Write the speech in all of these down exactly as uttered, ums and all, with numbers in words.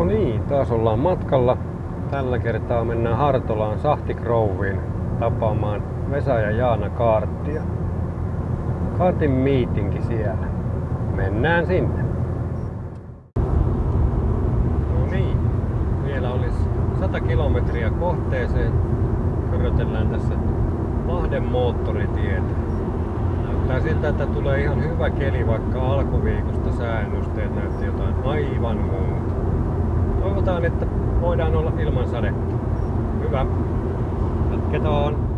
No niin, taas ollaan matkalla. Tällä kertaa mennään Hartolaan Sahtikrouviin tapaamaan Vesa ja Jaana Kaartia. Kaartin miitinki siellä. Mennään sinne. No niin, vielä olisi sata kilometriä kohteeseen. Körötellään tässä Lahden moottoritietä. Näyttää siltä, että tulee ihan hyvä keli, vaikka alkuviikosta sääennusteet näytti jotain aivan muuta. Toivotaan, että voidaan olla ilman sadetta. Hyvä. Jatketaan.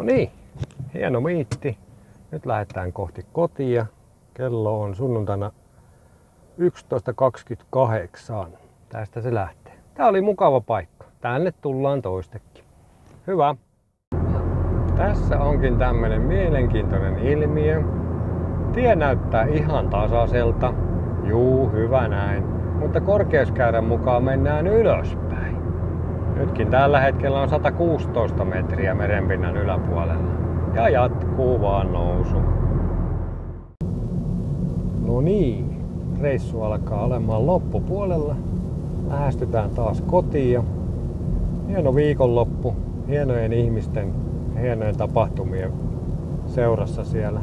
niin, hieno miitti. Nyt lähdetään kohti kotia. Kello on sunnuntaina yksitoista kaksikymmentäkahdeksan. Tästä se lähtee. Tää oli mukava paikka. Tänne tullaan toistekin. Hyvä. Tässä onkin tämmönen mielenkiintoinen ilmiö. Tie näyttää ihan tasaiselta. Juu, hyvä näin. Mutta korkeuskäyrän mukaan mennään ylöspäin. Nytkin tällä hetkellä on sata kuusitoista metriä merenpinnan yläpuolella. Ja jatkuu vaan nousu. No niin, reissu alkaa olemaan loppupuolella. Lähestytään taas kotiin. Hieno viikonloppu, hienojen ihmisten ja hienojen tapahtumien seurassa siellä.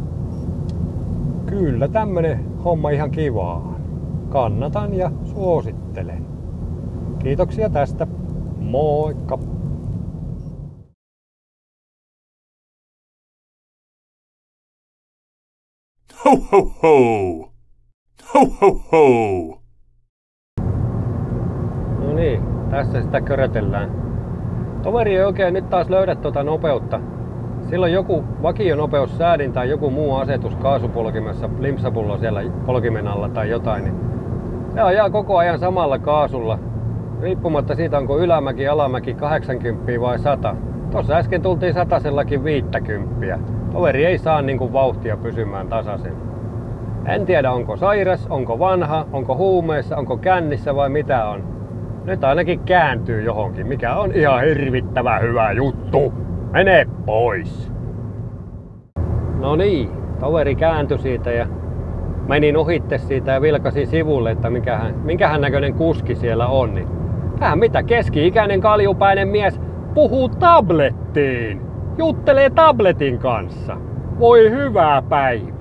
Kyllä tämmönen homma ihan kivaa. Kannatan ja suosittelen. Kiitoksia tästä. Moikka! Ho ho ho! Ho ho ho! No niin, tässä sitä körötellään. Toveri ei oikein nyt taas löydä tuota nopeutta. Silloin joku vakionopeussäädin tai joku muu asetus kaasupolkimessa, limpsapullo siellä polkimen alla tai jotain, niin se ajaa koko ajan samalla kaasulla. Riippumatta siitä, onko ylämäki, alamäki kahdeksankymmentä vai sata. Tuossa äsken tultiin satasellakin viittäkymppiä. Toveri ei saa niinku vauhtia pysymään tasaisen. En tiedä, onko sairas, onko vanha, onko huumeissa, onko kännissä vai mitä on. Nyt ainakin kääntyy johonkin, mikä on ihan hirvittävä hyvä juttu. Mene pois! No niin, toveri kääntyi siitä ja menin ohitte siitä ja vilkasin sivulle, että minkähän, minkähän näköinen kuski siellä on. Niin, tähän mitä keski-ikäinen kaljupäinen mies puhuu tablettiin. Juttelee tabletin kanssa. Voi hyvää päivää.